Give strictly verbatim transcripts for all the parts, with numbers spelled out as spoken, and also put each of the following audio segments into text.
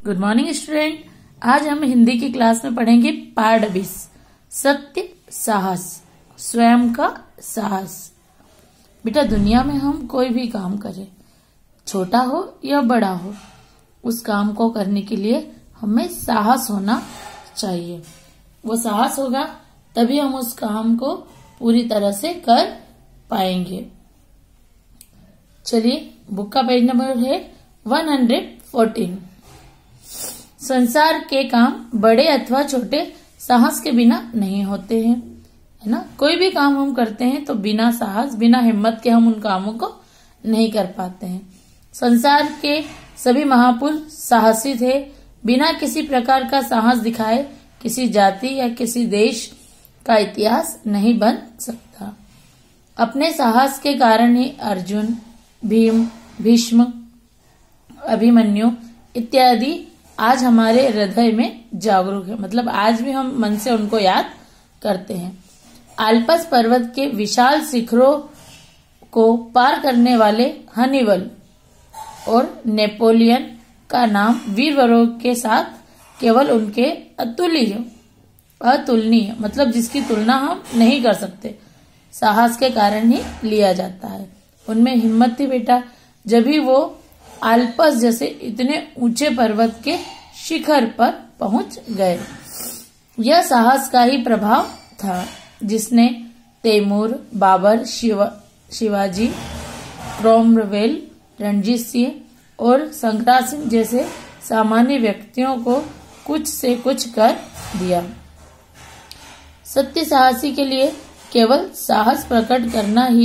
Good morning student. आज हम हिंदी की क्लास में पढ़ेंगे पाठ बीस, सत्य साहस, स्वयं का साहस। बेटा, दुनिया में हम कोई भी काम करें, छोटा हो या बड़ा हो, उस काम को करने के लिए हमें साहस होना चाहिए। वो साहस होगा तभी हम उस काम को पूरी तरह से कर पाएंगे। चलिए, बुक का पेज नंबर है वन हंड्रेड फोर्टीन। संसार के काम बड़े अथवा छोटे साहस के बिना नहीं होते हैं, है ना। कोई भी काम हम करते हैं तो बिना साहस, बिना हिम्मत के हम उन कामों को नहीं कर पाते हैं। संसार के सभी महापुरुष साहसी थे। बिना किसी प्रकार का साहस दिखाए किसी जाति या किसी देश का इतिहास नहीं बन सकता। अपने साहस के कारण ही अर्जुन, भीम, भीष्म, अभिमन्यु इत्यादि आज हमारे हृदय में जागरूक है। मतलब आज भी हम मन से उनको याद करते हैं। आल्पस पर्वत के विशाल शिखरों को पार करने वाले हनीबल और नेपोलियन का नाम वीरवरों के साथ केवल उनके अतुल्य अतुलनीय मतलब जिसकी तुलना हम नहीं कर सकते साहस के कारण ही लिया जाता है। उनमें हिम्मत थी बेटा, जब भी वो आल्पस जैसे इतने ऊंचे पर्वत के शिखर पर पहुंच गए। यह साहस का ही प्रभाव था जिसने तैमूर, बाबर, शिवा, शिवाजी, क्रोमवेल, रणजीत सिंह और संग्राम सिंह जैसे सामान्य व्यक्तियों को कुछ से कुछ कर दिया। सत्य साहसी के लिए केवल साहस प्रकट करना ही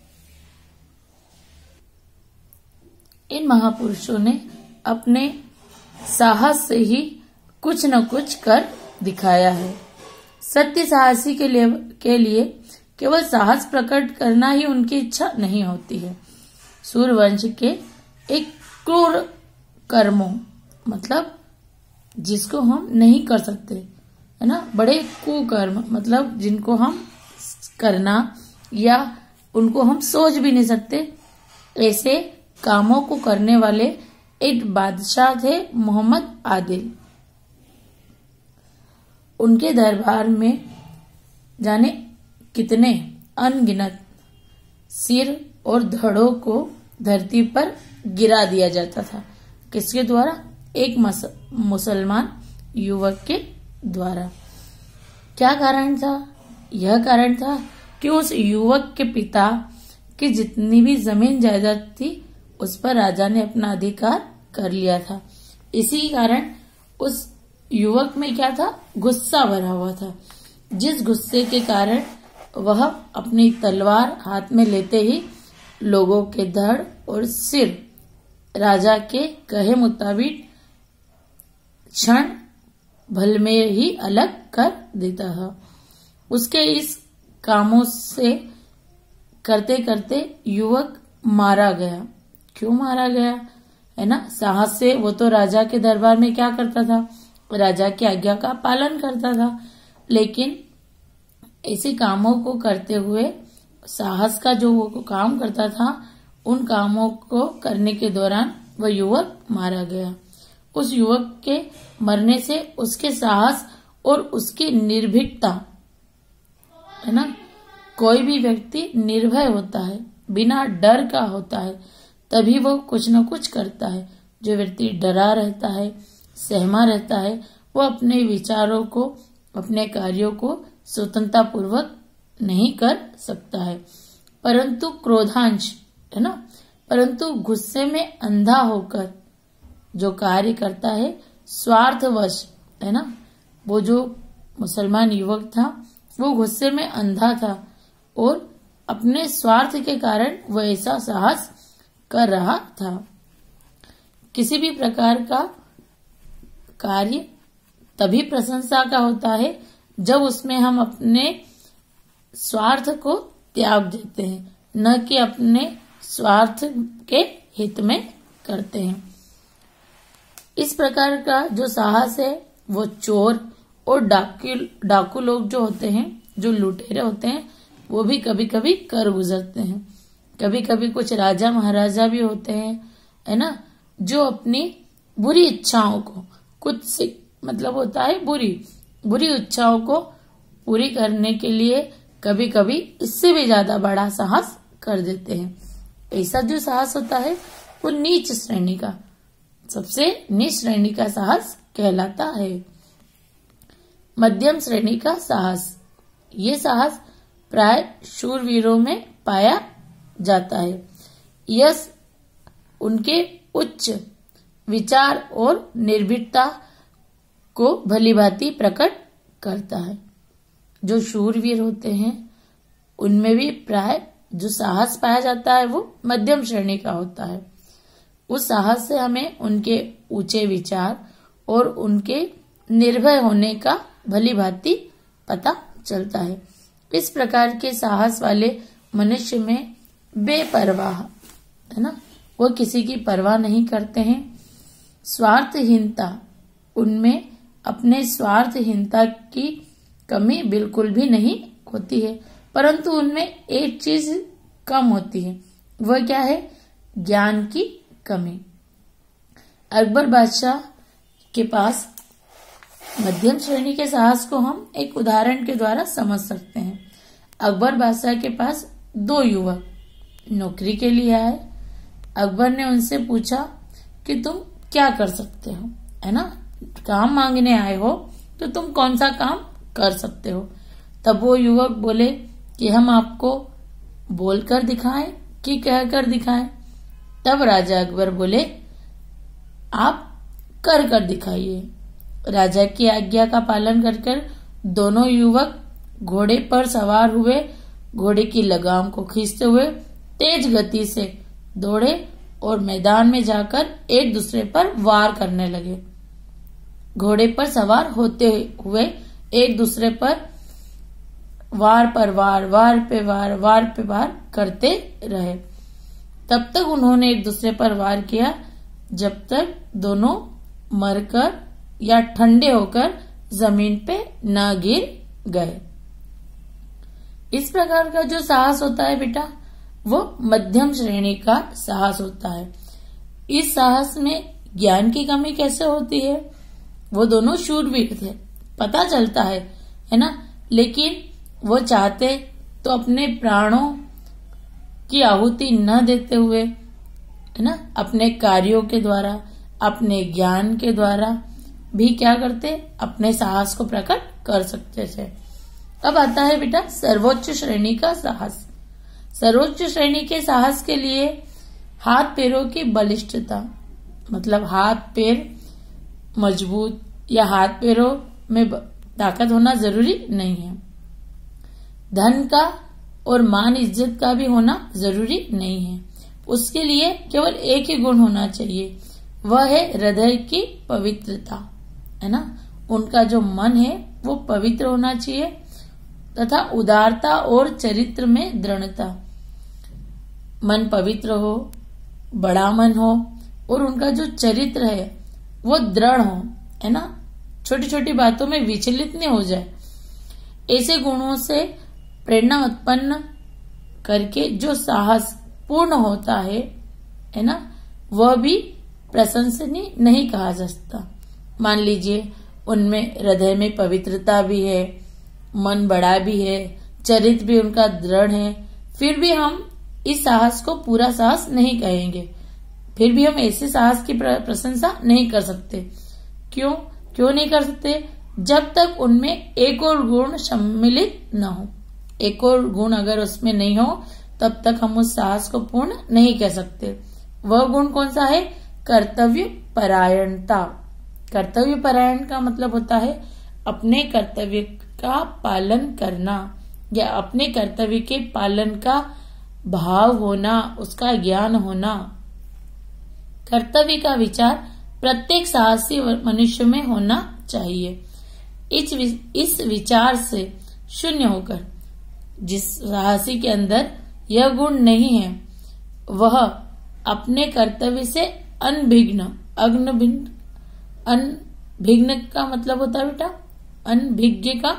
इन महापुरुषों ने अपने साहस से ही कुछ न कुछ कर दिखाया है। सत्य साहसी के लिए के लिए केवल साहस प्रकट करना ही उनकी इच्छा नहीं होती है। सूर्यवंश के एक क्रूर कर्मों मतलब जिसको हम नहीं कर सकते, है ना, बड़े कुकर्म मतलब जिनको हम करना या उनको हम सोच भी नहीं सकते, ऐसे कामों को करने वाले एक बादशाह थे मोहम्मद आदिल। उनके दरबार में जाने कितने अनगिनत सिर और धड़ों को धरती पर गिरा दिया जाता था। किसके द्वारा? एक मुसलमान युवक के द्वारा। क्या कारण था? यह कारण था कि उस युवक के पिता की जितनी भी जमीन जायदाद थी उस पर राजा ने अपना अधिकार कर लिया था। इसी कारण उस युवक में क्या था? गुस्सा भरा हुआ था, जिस गुस्से के कारण वह अपनी तलवार हाथ में लेते ही लोगों के धड़ और सिर राजा के कहे मुताबिक क्षण भर में ही अलग कर देता है। उसके इस कामों से करते करते युवक मारा गया। क्यों मारा गया? है ना, साहस से। वो तो राजा के दरबार में क्या करता था? राजा की आज्ञा का पालन करता था। लेकिन ऐसे कामों को करते हुए साहस का जो वो काम करता था, उन कामों को करने के दौरान वह युवक मारा गया। उस युवक के मरने से उसके साहस और उसकी निर्भीकता, है ना, कोई भी व्यक्ति निर्भय होता है, बिना डर का होता है, तभी वो कुछ न कुछ करता है। जो व्यक्ति डरा रहता है, सहमा रहता है, वो अपने विचारों को, अपने कार्यों को स्वतंत्रता पूर्वक नहीं कर सकता है। परंतु क्रोधांश, है ना, परंतु गुस्से में अंधा होकर जो कार्य करता है, स्वार्थवश, है ना, वो जो मुसलमान युवक था वो गुस्से में अंधा था और अपने स्वार्थ के कारण वो ऐसा साहस कर रहा था। किसी भी प्रकार का कार्य तभी प्रशंसा का होता है जब उसमें हम अपने स्वार्थ को त्याग देते हैं, न कि अपने स्वार्थ के हित में करते हैं। इस प्रकार का जो साहस है वो चोर और डाकू डाकू लोग जो होते हैं, जो लुटेरे होते हैं, वो भी कभी कभी कर गुजरते हैं। कभी कभी कुछ राजा महाराजा भी होते हैं, है ना, जो अपनी बुरी इच्छाओं को, कुछ से मतलब होता है बुरी बुरी इच्छाओं को पूरी करने के लिए कभी कभी इससे भी ज्यादा बड़ा साहस कर देते हैं। ऐसा जो साहस होता है वो नीच श्रेणी का, सबसे नीच श्रेणी का साहस कहलाता है। मध्यम श्रेणी का साहस, ये साहस प्राय शूरवीरों में पाया जाता है। यह उनके उच्च विचार और निर्भीकता को भलीभांति प्रकट करता है। जो शूरवीर होते हैं उनमें भी प्राय जो साहस पाया जाता है वो मध्यम श्रेणी का होता है। उस साहस से हमें उनके ऊंचे विचार और उनके निर्भय होने का भलीभांति पता चलता है। इस प्रकार के साहस वाले मनुष्य में बेपरवाह है ना, वो किसी की परवाह नहीं करते हैं। स्वार्थहीनता, उनमें अपने स्वार्थहीनता की कमी बिल्कुल भी नहीं होती है, परंतु उनमें एक चीज कम होती है, वह क्या है? ज्ञान की कमी। अकबर बादशाह के पास मध्यम श्रेणी के साहस को हम एक उदाहरण के द्वारा समझ सकते हैं। अकबर बादशाह के पास दो युवक नौकरी के लिए आए। अकबर ने उनसे पूछा कि तुम क्या कर सकते हो, है ना, काम मांगने आए हो तो तुम कौन सा काम कर सकते हो? तब वो युवक बोले कि हम आपको बोलकर दिखाएं कि कहकर दिखाएं? तब राजा अकबर बोले आप कर कर दिखाइए। राजा की आज्ञा का पालन कर कर दोनों युवक घोड़े पर सवार हुए, घोड़े की लगाम को खींचते हुए तेज गति से दौड़े और मैदान में जाकर एक दूसरे पर वार करने लगे। घोड़े पर सवार होते हुए एक दूसरे पर वार पर वार, वार पे वार, वार पे वार करते रहे। तब तक उन्होंने एक दूसरे पर वार किया जब तक दोनों मरकर या ठंडे होकर जमीन पे न गिर गए। इस प्रकार का जो साहस होता है बेटा, वो मध्यम श्रेणी का साहस होता है। इस साहस में ज्ञान की कमी कैसे होती है? वो दोनों शूरवीर थे, पता चलता है है ना, लेकिन वो चाहते तो अपने प्राणों की आहुति न देते हुए, है ना, अपने कार्यों के द्वारा, अपने ज्ञान के द्वारा भी क्या करते, अपने साहस को प्रकट कर सकते थे। अब आता है बेटा सर्वोच्च श्रेणी का साहस। सर्वोच्च श्रेणी के साहस के लिए हाथ पैरों की बलिष्ठता, मतलब हाथ पैर मजबूत या हाथ पैरों में ताकत होना जरूरी नहीं है। धन का और मान इज्जत का भी होना जरूरी नहीं है। उसके लिए केवल एक ही गुण होना चाहिए, वह है हृदय की पवित्रता, है ना। उनका जो मन है वो पवित्र होना चाहिए तथा उदारता और चरित्र में दृढ़ता। मन पवित्र हो, बड़ा मन हो और उनका जो चरित्र है वो दृढ़ हो, है ना, छोटी छोटी बातों में विचलित नहीं हो जाए। ऐसे गुणों से प्रेरणा उत्पन्न करके जो साहस पूर्ण होता है है ना, वह भी प्रशंसनीय नहीं कहा जा सकता। मान लीजिए उनमें हृदय में पवित्रता भी है, मन बड़ा भी है, चरित्र भी उनका दृढ़ है, फिर भी हम इस साहस को पूरा साहस नहीं कहेंगे, फिर भी हम ऐसे साहस की प्रशंसा नहीं कर सकते। क्यों क्यों नहीं कर सकते? जब तक उनमें एक और गुण सम्मिलित न हो। एक और गुण अगर उसमें नहीं हो तब तक हम उस साहस को पूर्ण नहीं कह सकते। वह गुण कौन सा है? कर्तव्य परायणता। कर्तव्य परायण का मतलब होता है अपने कर्तव्य का पालन करना या अपने कर्तव्य के पालन का भाव होना, उसका ज्ञान होना। कर्तव्य का विचार प्रत्येक साहसी मनुष्य में होना चाहिए। इस इस विचार से शून्य होकर जिस साहसी के अंदर यह गुण नहीं है वह अपने कर्तव्य से अनभिघ्न, अग्नभिघ्न, अनभिघ्न का मतलब होता है बेटा अनभिज्ञ का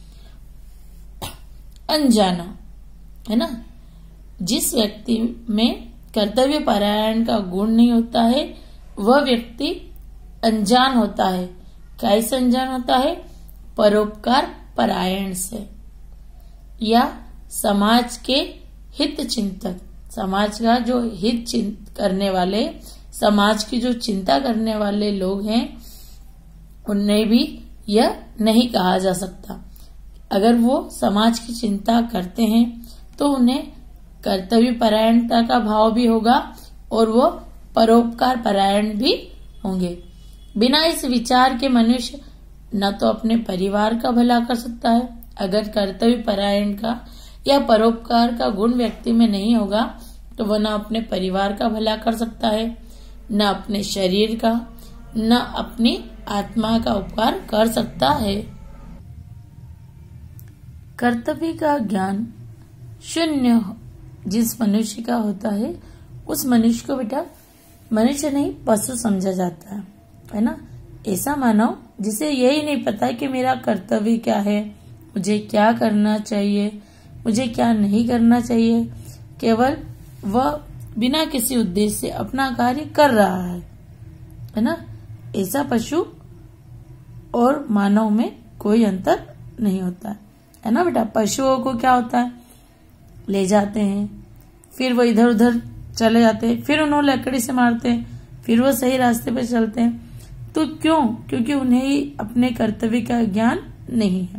अनजाना, है ना। जिस व्यक्ति में कर्तव्य परायण का गुण नहीं होता है वह व्यक्ति अनजान होता है। कैसे अनजान होता है? परोपकार परायण से, या समाज के हित चिंतक, समाज का जो हित चिंत करने वाले, समाज की जो चिंता करने वाले लोग हैं, उन्हें भी यह नहीं कहा जा सकता। अगर वो समाज की चिंता करते हैं तो उन्हें कर्तव्य परायणता का भाव भी होगा और वो परोपकार परायण भी होंगे। बिना इस विचार के मनुष्य न तो अपने परिवार का भला कर सकता है, अगर कर्तव्य परायण का या परोपकार का गुण व्यक्ति में नहीं होगा तो वह न अपने परिवार का भला कर सकता है, न अपने शरीर का, न अपनी आत्मा का उपकार कर सकता है। कर्तव्य का ज्ञान शून्य जिस मनुष्य का होता है, उस मनुष्य को बेटा मनुष्य नहीं पशु समझा जाता है, है ना। ऐसा मानव जिसे यही नहीं पता कि मेरा कर्तव्य क्या है, मुझे क्या करना चाहिए, मुझे क्या नहीं करना चाहिए, केवल वह बिना किसी उद्देश्य से अपना कार्य कर रहा है, है ना। ऐसा पशु और मानव में कोई अंतर नहीं होता है, है ना बेटा। पशुओं को क्या होता है, ले जाते हैं, फिर वो इधर उधर चले जाते हैं, फिर उन्हें लकड़ी से मारते हैं, फिर वो सही रास्ते पे चलते हैं। तो क्यों? क्योंकि उन्हें ही अपने कर्तव्य का ज्ञान नहीं है।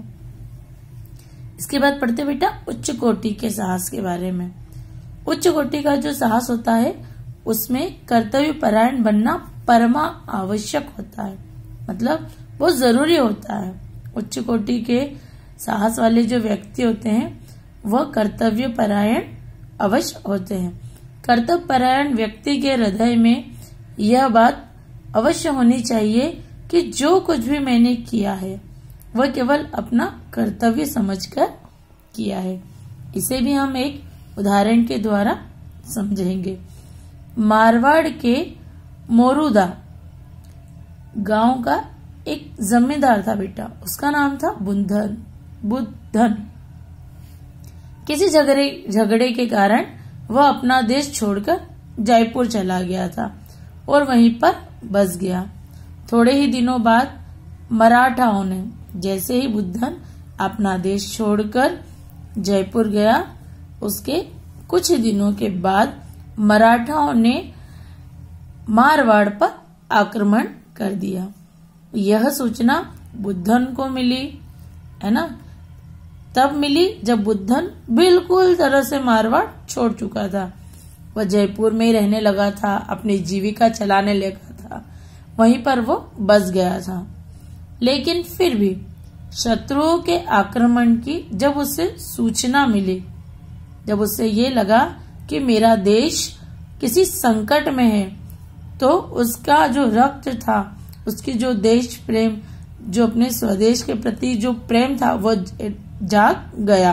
इसके बाद पढ़ते बेटा उच्च कोटि के साहस के बारे में। उच्च कोटि का जो साहस होता है उसमें कर्तव्य परायण बनना परमा आवश्यक होता है, मतलब वो जरूरी होता है। उच्च कोटि के साहस वाले जो व्यक्ति होते हैं वह कर्तव्य परायण अवश्य होते हैं। कर्तव्य परायण व्यक्ति के हृदय में यह बात अवश्य होनी चाहिए कि जो कुछ भी मैंने किया है वह केवल अपना कर्तव्य समझकर किया है। इसे भी हम एक उदाहरण के द्वारा समझेंगे। मारवाड़ के मोरूदा गांव का एक जमींदार था बेटा, उसका नाम था बुद्धन। बुद्धन किसी झगड़े झगड़े के कारण वह अपना देश छोड़कर जयपुर चला गया था और वहीं पर बस गया। थोड़े ही दिनों बाद मराठाओं ने, जैसे ही बुद्धन अपना देश छोड़कर जयपुर गया, उसके कुछ दिनों के बाद मराठाओं ने मारवाड़ पर आक्रमण कर दिया। यह सूचना बुद्धन को मिली, है ना, तब मिली जब बुद्धन बिल्कुल तरह से मारवाड़ छोड़ चुका था। वह जयपुर में ही रहने लगा था, अपनी जीविका चलाने लगा था, वहीं पर वो बस गया था। लेकिन फिर भी शत्रुओं के आक्रमण की जब उसे सूचना मिली, जब उसे ये लगा कि मेरा देश किसी संकट में है, तो उसका जो रक्त था, उसकी जो देश प्रेम, जो अपने स्वदेश के प्रति जो प्रेम था, वो जाग गया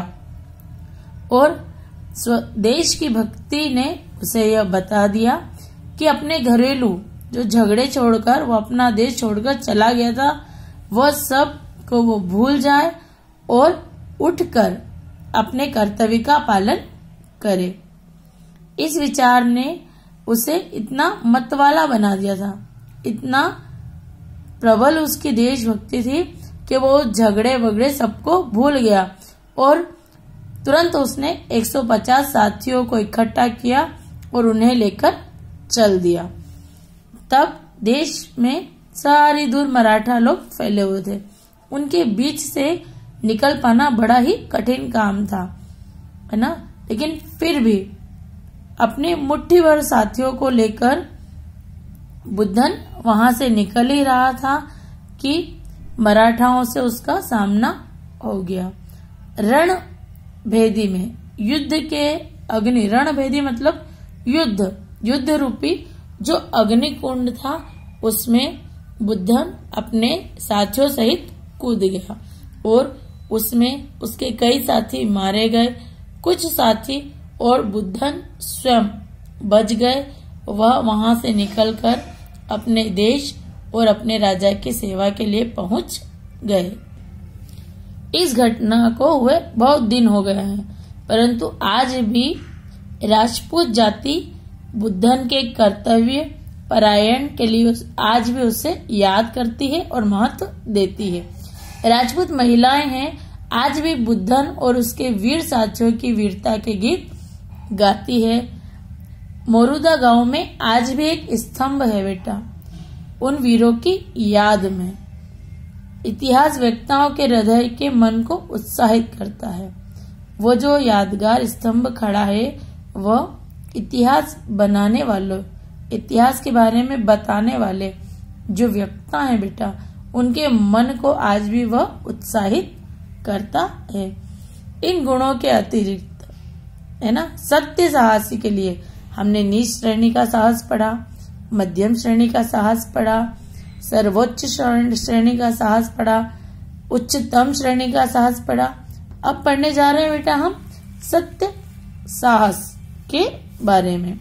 और स्वदेश की भक्ति ने उसे यह बता दिया कि अपने घरेलू जो झगड़े छोड़कर वो अपना देश छोड़कर चला गया था, वह सब को वो भूल जाए और उठकर अपने कर्तव्य का पालन करे। इस विचार ने उसे इतना मतवाला बना दिया था, इतना प्रबल उसकी देशभक्ति थी कि वो झगड़े वगड़े सबको भूल गया और तुरंत उसने एक सौ पचास साथियों को इकट्ठा किया और उन्हें लेकर चल दिया। तब देश में सारी दूर मराठा लोग फैले हुए थे, उनके बीच से निकल पाना बड़ा ही कठिन काम था, है ना। लेकिन फिर भी अपने मुट्ठी भर साथियों को लेकर बुद्धन वहां से निकल ही रहा था कि मराठाओं से उसका सामना हो गया। रण भेदी में युद्ध के अग्नि, रण भेदी मतलब युद्ध, युद्ध रूपी जो अग्नि कुंड था, उसमें बुद्धन अपने साथियों सहित कूद गया और उसमें उसके कई साथी मारे गए, कुछ साथी और बुद्धन स्वयं बच गए। वह वहां से निकलकर अपने देश और अपने राजा की सेवा के लिए पहुंच गए। इस घटना को हुए बहुत दिन हो गए हैं, परंतु आज भी राजपूत जाति बुद्धन के कर्तव्य परायण के लिए आज भी उसे याद करती है और महत्व देती है। राजपूत महिलाएं हैं आज भी बुद्धन और उसके वीर साथियों की वीरता के गीत गाती है। मोरूदा गांव में आज भी एक स्तंभ है बेटा, उन वीरों की याद में। इतिहास व्यक्तियों के हृदय के मन को उत्साहित करता है। वो जो यादगार स्तंभ खड़ा है वह इतिहास बनाने वालों, इतिहास के बारे में बताने वाले जो व्यक्ति हैं बेटा, उनके मन को आज भी वह उत्साहित करता है। इन गुणों के अतिरिक्त है ना, सत्य साहसी के लिए हमने नीच श्रेणी का साहस पढ़ा, मध्यम श्रेणी का साहस पढ़ा, सर्वोच्च श्रेणी का साहस पढ़ा, उच्चतम श्रेणी का साहस पढ़ा। अब पढ़ने जा रहे हैं बेटा हम सत्य साहस के बारे में,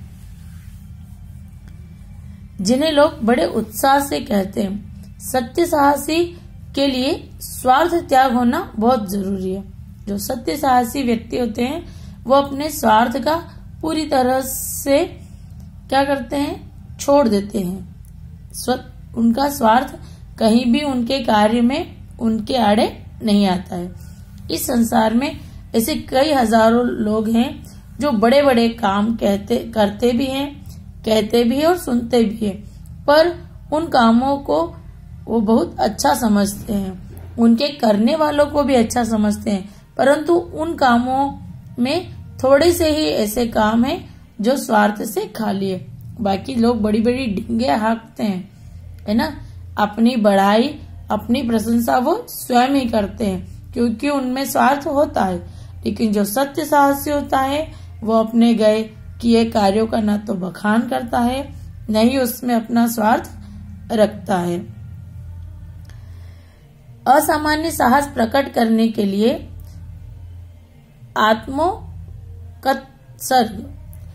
जिन्हें लोग बड़े उत्साह से कहते हैं। सत्य साहसी के लिए स्वार्थ त्याग होना बहुत जरूरी है। जो सत्य साहसी व्यक्ति होते हैं वो अपने स्वार्थ का पूरी तरह से क्या करते हैं, छोड़ देते हैं। स्व उनका स्वार्थ कहीं भी उनके कार्य में उनके आड़े नहीं आता है। इस संसार में ऐसे कई हजारों लोग हैं जो बड़े बड़े काम कहते करते भी हैं, कहते भी हैं और सुनते भी हैं, पर उन कामों को वो बहुत अच्छा समझते हैं, उनके करने वालों को भी अच्छा समझते हैं, परंतु उन कामों में थोड़े से ही ऐसे काम हैं जो स्वार्थ से खाली है। बाकी लोग बड़ी बड़ी डिंगे हाँकते हैं, है ना, अपनी बढ़ाई अपनी प्रशंसा वो स्वयं ही करते हैं क्योंकि उनमें स्वार्थ होता है। लेकिन जो सत्य साहसी होता है वो अपने गए किए कार्यों का न तो बखान करता है न ही उसमें अपना स्वार्थ रखता है। असामान्य साहस प्रकट करने के लिए आत्मोत्सर्ग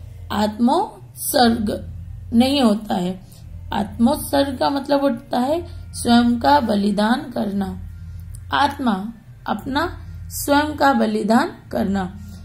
आत्मोत्सर्ग नहीं होता है। आत्मोत्सर्ग का मतलब होता है स्वयं का बलिदान करना, आत्मा अपना स्वयं का बलिदान करना।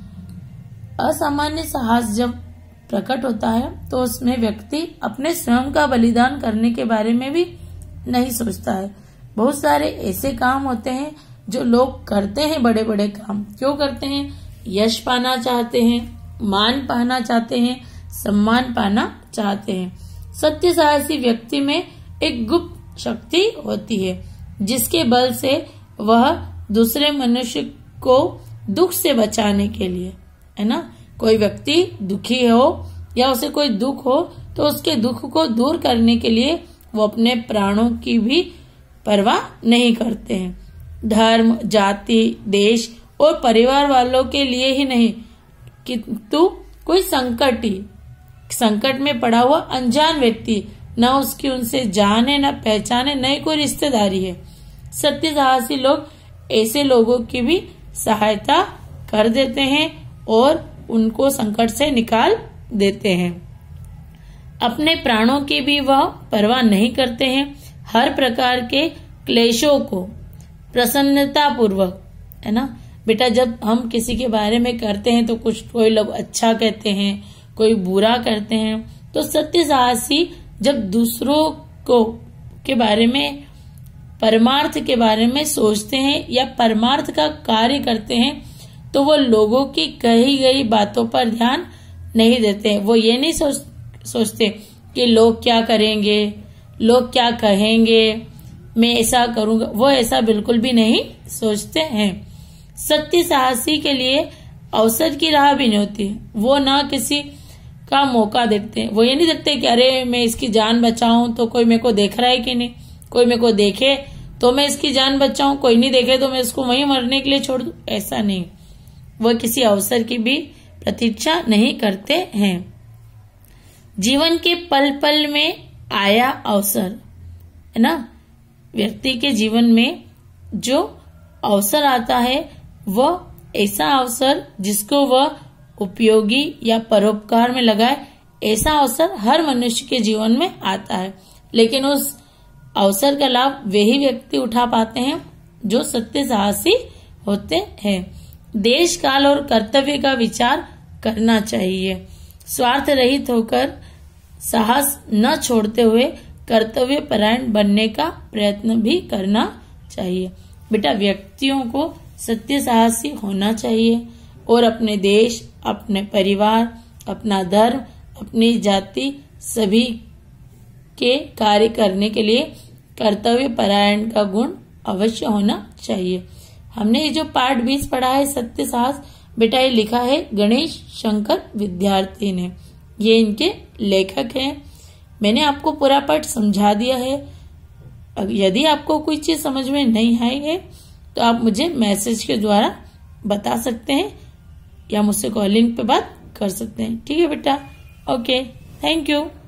असामान्य साहस जब प्रकट होता है तो उसमें व्यक्ति अपने स्वयं का बलिदान करने के बारे में भी नहीं सोचता है। बहुत सारे ऐसे काम होते हैं जो लोग करते हैं, बड़े बड़े काम क्यों करते हैं, यश पाना चाहते हैं, मान पाना चाहते हैं, सम्मान पाना चाहते हैं। सत्य साहसी व्यक्ति में एक गुप्त शक्ति होती है जिसके बल से वह दूसरे मनुष्य को दुख से बचाने के लिए, है ना, कोई व्यक्ति दुखी हो या उसे कोई दुख हो तो उसके दुख को दूर करने के लिए वो अपने प्राणों की भी परवाह नहीं करते हैं। धर्म, जाति, देश और परिवार वालों के लिए ही नहीं किंतु कोई संकट ही संकट में पड़ा हुआ अनजान व्यक्ति, न उसकी उनसे जान है, न पहचान है, न ही कोई रिश्तेदारी है। सत्य साहसी लोग ऐसे लोगों की भी सहायता कर देते हैं और उनको संकट से निकाल देते हैं। अपने प्राणों की भी वह परवाह नहीं करते हैं। हर प्रकार के क्लेशों को प्रसन्नता पूर्वक, है ना बेटा, जब हम किसी के बारे में करते हैं तो कुछ कोई लोग अच्छा कहते हैं, कोई बुरा करते हैं, तो सत्य साहसी जब दूसरों को के बारे में, परमार्थ के बारे में सोचते हैं या परमार्थ का कार्य करते हैं तो वो लोगों की कही गई बातों पर ध्यान नहीं देते हैं। वो ये नहीं सोच, सोचते कि लोग क्या करेंगे, लोग क्या कहेंगे, मैं ऐसा करूंगा, वो ऐसा बिल्कुल भी नहीं सोचते हैं। सत्य साहसी के लिए अवसर की राह भी नहीं होती। वो ना किसी का मौका देखते हैं। वो ये नहीं देखते कि अरे मैं इसकी जान बचाऊं तो कोई मेरे को देख रहा है कि नहीं, कोई मेरे को देखे तो मैं इसकी जान बचाऊं, कोई नहीं देखे तो मैं इसको वहीं मरने के लिए छोड़ दूं। ऐसा नहीं, वो किसी अवसर की भी प्रतीक्षा नहीं करते हैं। जीवन के पल पल में आया अवसर, है ना, व्यक्ति के जीवन में जो अवसर आता है वह ऐसा अवसर जिसको वह उपयोगी या परोपकार में लगाए, ऐसा अवसर हर मनुष्य के जीवन में आता है। लेकिन उस अवसर का लाभ वही व्यक्ति उठा पाते हैं जो सत्य साहसी होते हैं। देश, काल और कर्तव्य का विचार करना चाहिए। स्वार्थ रहित होकर साहस न छोड़ते हुए कर्तव्य परायण बनने का प्रयत्न भी करना चाहिए। बेटा, व्यक्तियों को सत्य साहसी होना चाहिए और अपने देश, अपने परिवार, अपना धर्म, अपनी जाति सभी के कार्य करने के लिए कर्तव्य परायण का गुण अवश्य होना चाहिए। हमने ये जो पाठ बीस पढ़ा है सत्य साहस, बेटा ये लिखा है गणेश शंकर विद्यार्थी ने, ये इनके लेखक हैं। मैंने आपको पूरा पाठ समझा दिया है। यदि आपको कोई चीज समझ में नहीं आई है तो आप मुझे मैसेज के द्वारा बता सकते हैं या मुझसे कॉलिंग पे बात कर सकते हैं। ठीक है बेटा, ओके, थैंक यू।